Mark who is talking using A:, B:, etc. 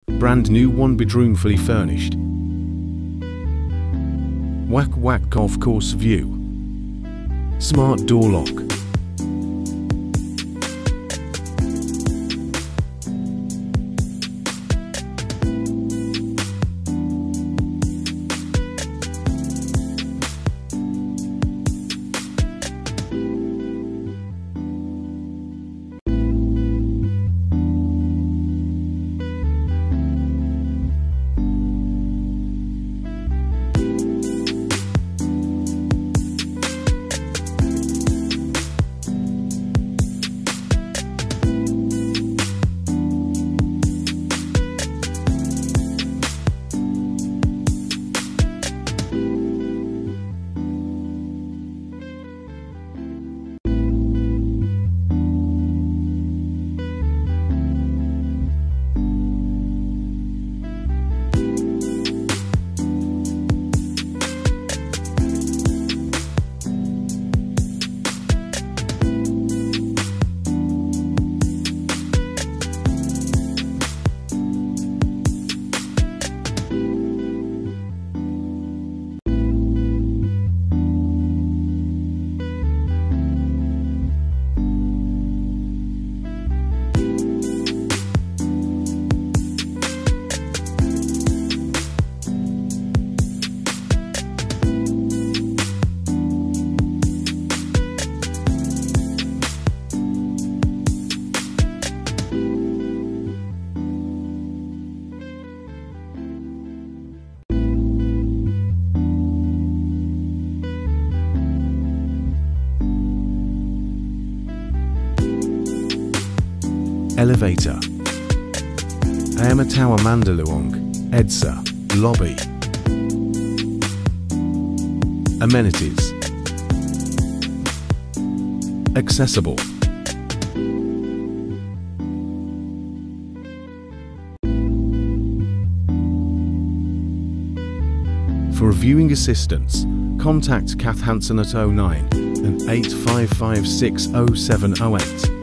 A: Brand new 1-bedroom fully furnished. Wack golf course view. Smart door lock. Elevator. Ama Tower Mandaluyong, Edsa, lobby. Amenities. Accessible. For viewing assistance, contact Kath Hansen at 09 and 85560708.